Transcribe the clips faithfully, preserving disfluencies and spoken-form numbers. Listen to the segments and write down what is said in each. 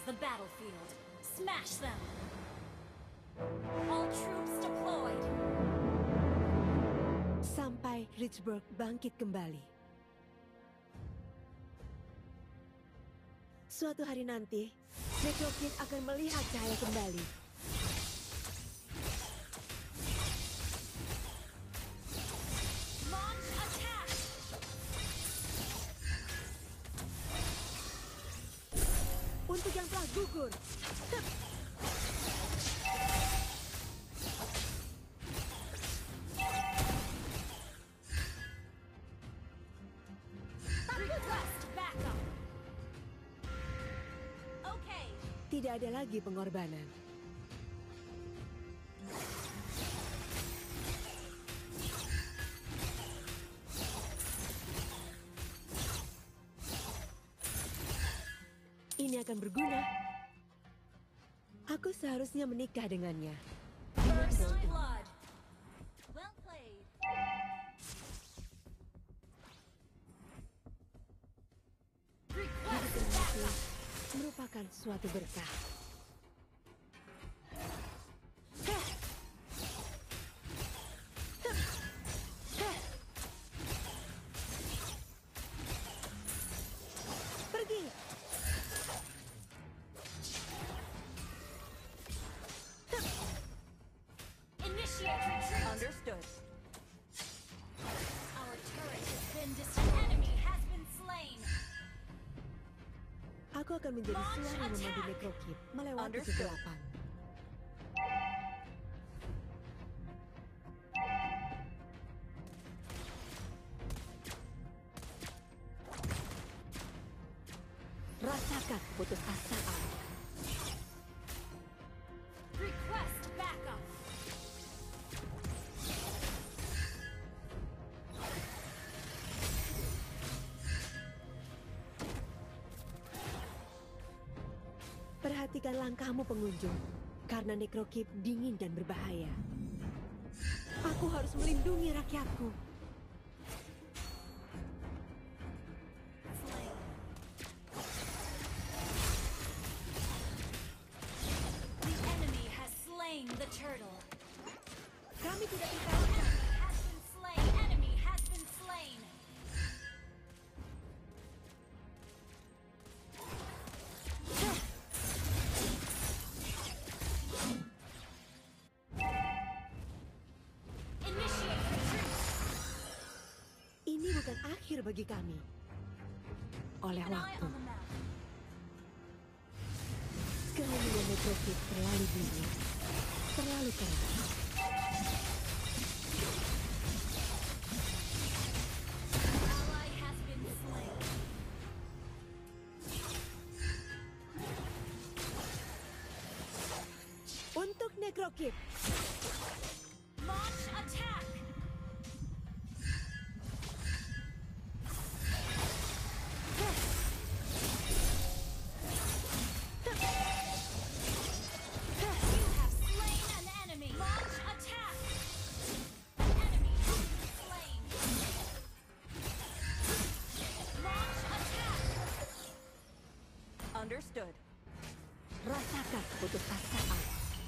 the battlefield. Smash them. All troops deployed. Sampai Richburg bangkit kembali. Suatu hari nanti, Necrokid akan melihat cahaya kembali. Launch attack. Untuk yang telah gugur. Request backup. Okay. Tidak ada lagi pengorbanan. Ini akan berguna. Aku seharusnya menikah dengannya. First blood. Well played. Request backup. Merupakan suatu berkah. Pergi. Initiate retreat. Understood. Our turret has been destroyed. Enemy has been slain. Aku akan menjadi Launch suara yang memandu attack. Necrokid melewati Understood. kegelapan. Rasakan putusasaan. Request backup. Perhatikan langkahmu pengunjung, karena Necrokid dingin dan berbahaya. Aku harus melindungi rakyatku. Slain. The enemy has slain the turtle. Kami tidak dikalahkan. Has been slain. Enemy has been slain. Initiate retreat. Ini bukan akhir bagi kami. Oleh An eye waktu, on the map. kemudian Necrokid terlalu dingin, terlalu keras. Ally has been slain. Untuk Necrokid, Launch attack. You have slain an enemy. Launch attack. Enemy has been slain. Launch attack. Understood. rasakan putusasaan.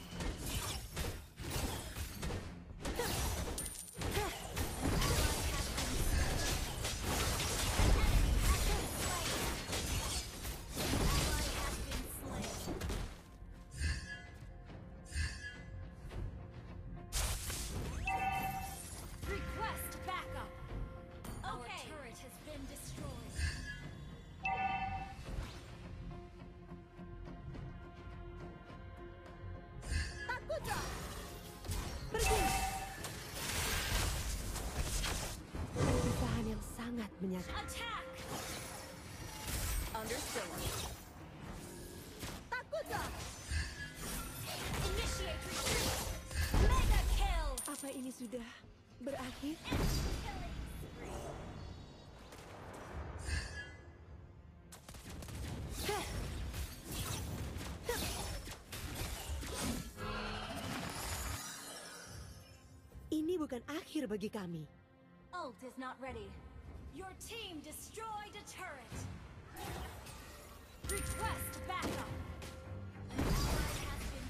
Request backup. Our turret has been destroyed. Pergi! Perpisahan yang sangat menyakitkan. Attack. Understood. Takutlah. Initiate retreat. Mega kill. Apa ini sudah berakhir? Killing spree. Ini bukan akhir bagi kami. Ult is not ready. Your team destroyed a turret. Request backup. An ally has been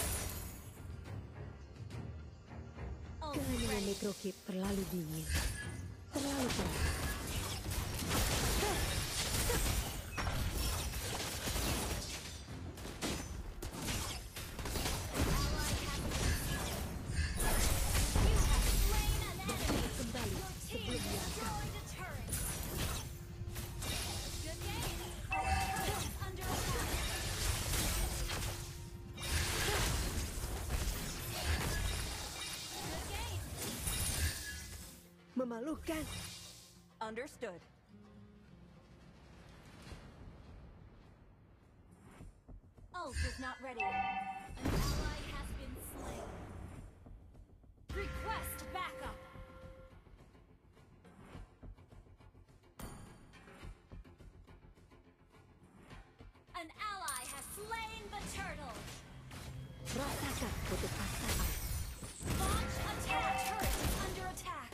slain. Ult Keheningan ready. Necrokit terlalu dingin. Terlalu keras. You have slain an enemy. Kembali Your team sebelum dia destroyed a turret. Good game. Our turret is under attack. Good game. memalukan. Understood. Ult is not ready. An ally has been slain. Request backup. An ally has slain the turtle. Rasakan putus asaan. Launch attack. Our turret is under attack.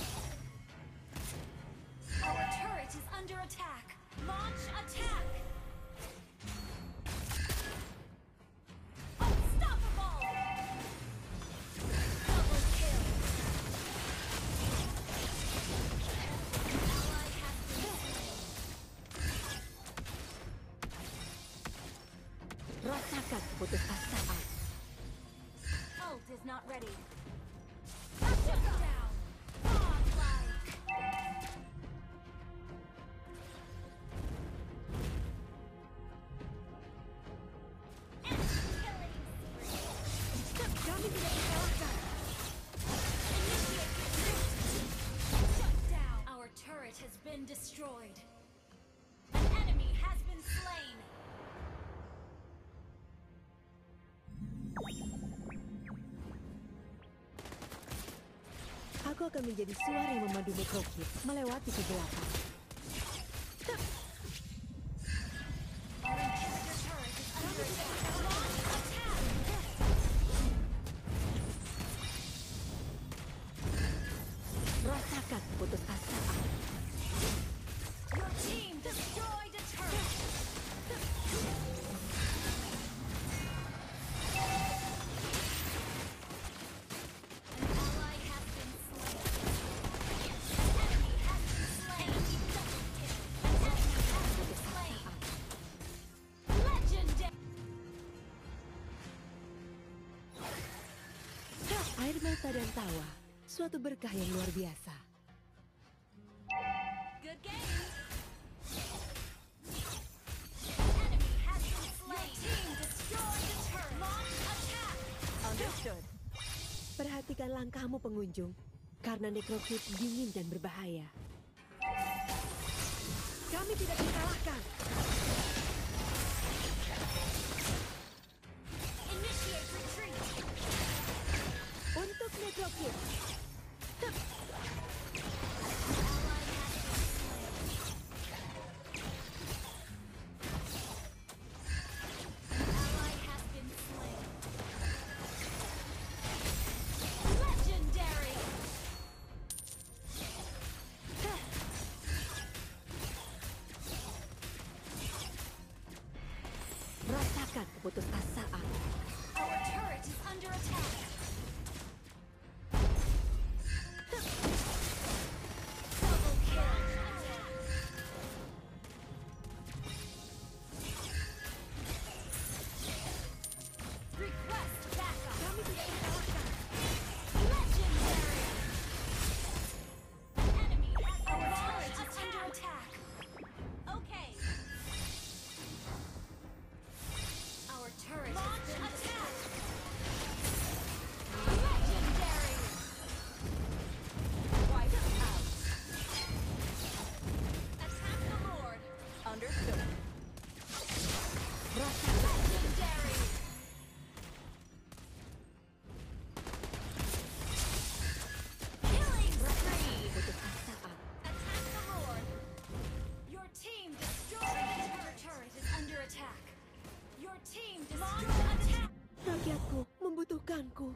Our turret is under attack. Launch attack. Unstoppable. Double kill. Ally has been slain. Rasakan putus asaan. Ult is not ready. Shut down. Godlike. Killing spree. Kami tidak dikalahkan. Initiate retreat. Shut down. Our turret has been destroyed. An enemy has been slain. Aku akan menjadi suara yang memandu Necrokit melewati kegelapan. Our inhibitor turret is under attack. Launch attack. Rasakan putus asaan. Your team destroyed a turret. An ally has been slain. An enemy has been slain. Double kill. An enemy has been slain. Legendary. Air mata dan tawa, suatu berkah yang luar biasa. Good game. An enemy has been slain. Your team destroyed the turret. Launch attack. Understood. Perhatikan langkahmu pengunjung, karena Necrokit dingin dan berbahaya. Kami tidak dikalahkan. Initiate retreat. Untuk Necrokit. Ally has been slain. Ally has been slain. Legendary. Rasakan keputusasaan. Our turret is under attack. Double kill. Request backup. Kami tidak dikalahkan. Legendary. An enemy has our turret is under attack. Okay. Our turret has been attack. Legendary. Wipe out. Attack the Lord. Understood. Rasakan Legendary. Killing spree. keputusasaan. Attack the Lord. Your team destroyed the turret. Turret is under attack. Your team destroyed attack. Rakyatku membutuhkanku.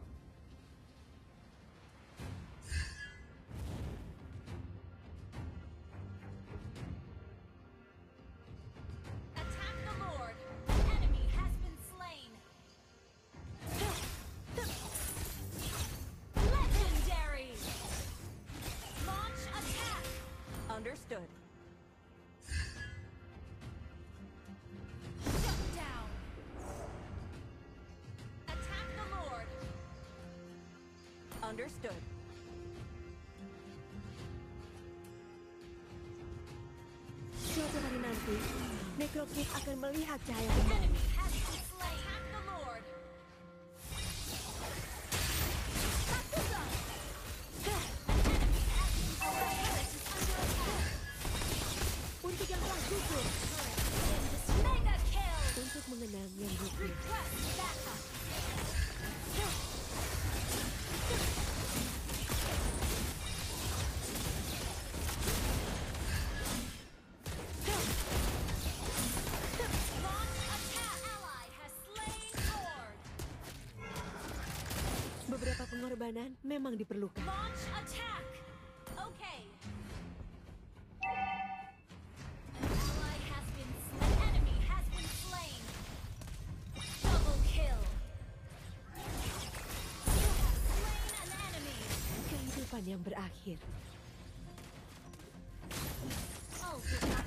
Attack the Understood. Suatu hari nanti, Necrokid akan melihat cahaya An kembali. enemy has been slain. Attack the Lord. Bakugan. An enemy has been slain. Our turret is under attack. Untuk yang telah gugur, Turret has been mega kill. untuk mengenang yang gugur. Request backup. Launch attack. Ally has slain Lord. Beberapa pengorbanan memang diperlukan. Launch attack. Okay. Ally has been slain. Enemy has been slain. Double kill. You have slain an enemy. Kehidupan yang berakhir. Ultimate